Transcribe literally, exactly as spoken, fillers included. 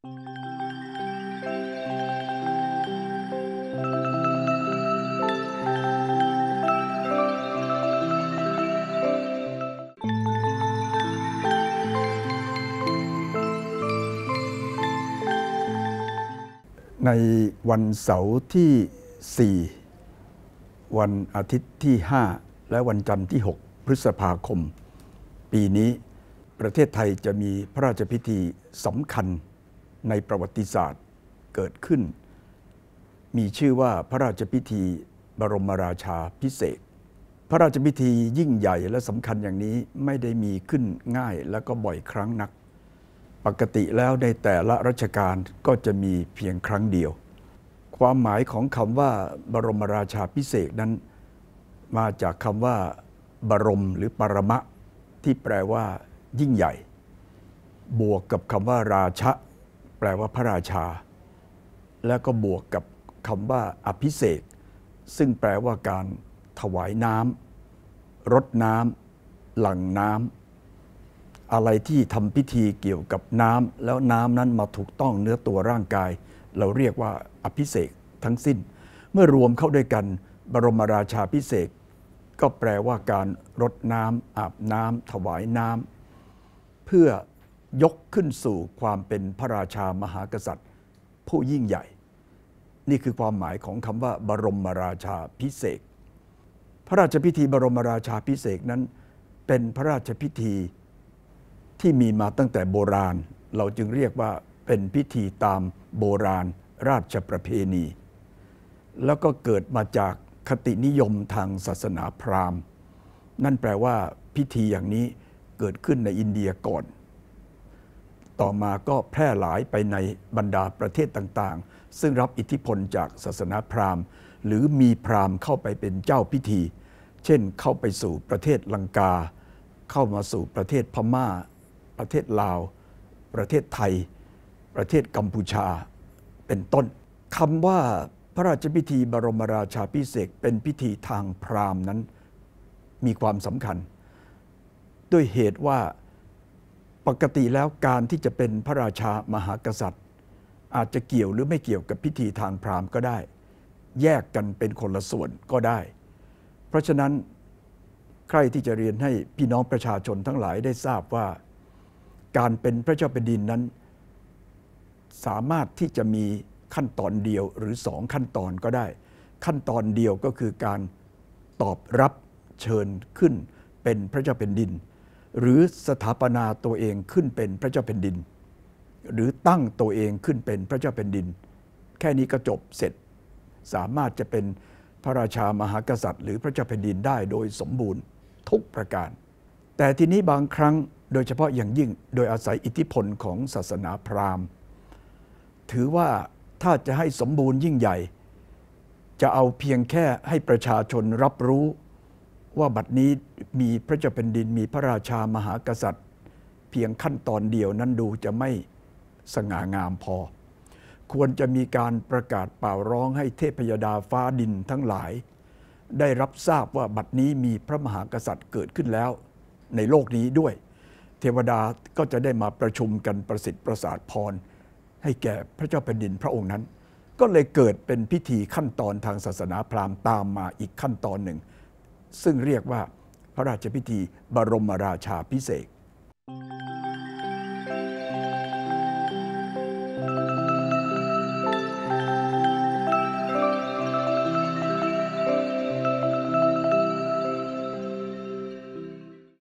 ในวันเสาร์ที่ สี่ วันอาทิตย์ที่ ห้า และวันจันทร์ที่ หก พฤษภาคม ปีนี้ประเทศไทยจะมีพระราชพิธีสำคัญในประวัติศาสตร์เกิดขึ้นมีชื่อว่าพระราชพิธีบรมราชาภิเษกพระราชพิธียิ่งใหญ่และสำคัญอย่างนี้ไม่ได้มีขึ้นง่ายและก็บ่อยครั้งนักปกติแล้วในแต่ละรัชกาลก็จะมีเพียงครั้งเดียวความหมายของคำว่าบรมราชาภิเษกนั้นมาจากคำว่าบรมหรือปรมะที่แปลว่ายิ่งใหญ่บวกกับคำว่าราชะแปลว่าพระราชาแล้วก็บวกกับคำว่าอภิเษกซึ่งแปลว่าการถวายน้ำรดน้ำหลั่งน้ำอะไรที่ทำพิธีเกี่ยวกับน้ำแล้วน้ำนั้นมาถูกต้องเนื้อตัวร่างกายเราเรียกว่าอภิเษกทั้งสิ้นเมื่อรวมเข้าด้วยกันบรมราชาภิเษกก็แปลว่าการรดน้ำอาบน้ำถวายน้ำเพื่อยกขึ้นสู่ความเป็นพระราชามหากษัตริย์ผู้ยิ่งใหญ่นี่คือความหมายของคำว่าบรมราชาภิเษกพระราชพิธีบรมราชาภิเษกนั้นเป็นพระราชพิธีที่มีมาตั้งแต่โบราณเราจึงเรียกว่าเป็นพิธีตามโบราณราชประเพณีแล้วก็เกิดมาจากคตินิยมทางศาสนาพราหมณ์นั่นแปลว่าพิธีอย่างนี้เกิดขึ้นในอินเดียก่อนต่อมาก็แพร่หลายไปในบรรดาประเทศต่างๆซึ่งรับอิทธิพลจากศาสนาพราหมณ์หรือมีพราหมณ์เข้าไปเป็นเจ้าพิธีเช่นเข้าไปสู่ประเทศลังกาเข้ามาสู่ประเทศพม่าประเทศลาวประเทศไทยประเทศกัมพูชาเป็นต้นคำว่าพระราชพิธีบรมราชาภิเษกเป็นพิธีทางพราหมณ์นั้นมีความสำคัญด้วยเหตุว่าปกติแล้วการที่จะเป็นพระราชามหากษัตริย์อาจจะเกี่ยวหรือไม่เกี่ยวกับพิธีทางพราหมณ์ก็ได้แยกกันเป็นคนละส่วนก็ได้เพราะฉะนั้นใครที่จะเรียนให้พี่น้องประชาชนทั้งหลายได้ทราบว่าการเป็นพระเจ้าแผ่นดินนั้นสามารถที่จะมีขั้นตอนเดียวหรือสองขั้นตอนก็ได้ขั้นตอนเดียวก็คือการตอบรับเชิญขึ้นเป็นพระเจ้าแผ่นดินหรือสถาปนาตัวเองขึ้นเป็นพระเจ้าแผ่นดินหรือตั้งตัวเองขึ้นเป็นพระเจ้าแผ่นดินแค่นี้ก็จบเสร็จสามารถจะเป็นพระราชามหากษัตริย์หรือพระเจ้าแผ่นดินได้โดยสมบูรณ์ทุกประการแต่ทีนี้บางครั้งโดยเฉพาะอย่างยิ่งโดยอาศัยอิทธิพลของศาสนาพราหมณ์ถือว่าถ้าจะให้สมบูรณ์ยิ่งใหญ่จะเอาเพียงแค่ให้ประชาชนรับรู้ว่าบัดนี้มีพระเจ้าแผ่นดินมีพระราชามหากษัตริย์เพียงขั้นตอนเดียวนั้นดูจะไม่สง่างามพอควรจะมีการประกาศเป่าร้องให้เทพยดาฟ้าดินทั้งหลายได้รับทราบว่าบัดนี้มีพระมหากษัตริย์เกิดขึ้นแล้วในโลกนี้ด้วยเทวดาก็จะได้มาประชุมกันประสิทธิ์ประสาทพรให้แก่พระเจ้าแผ่นดินพระองค์นั้นก็เลยเกิดเป็นพิธีขั้นตอนทางศาสนาพราหมณ์ตามมาอีกขั้นตอนหนึ่งซึ่งเรียกว่าพระราชพิธีบรมราชาภิเษก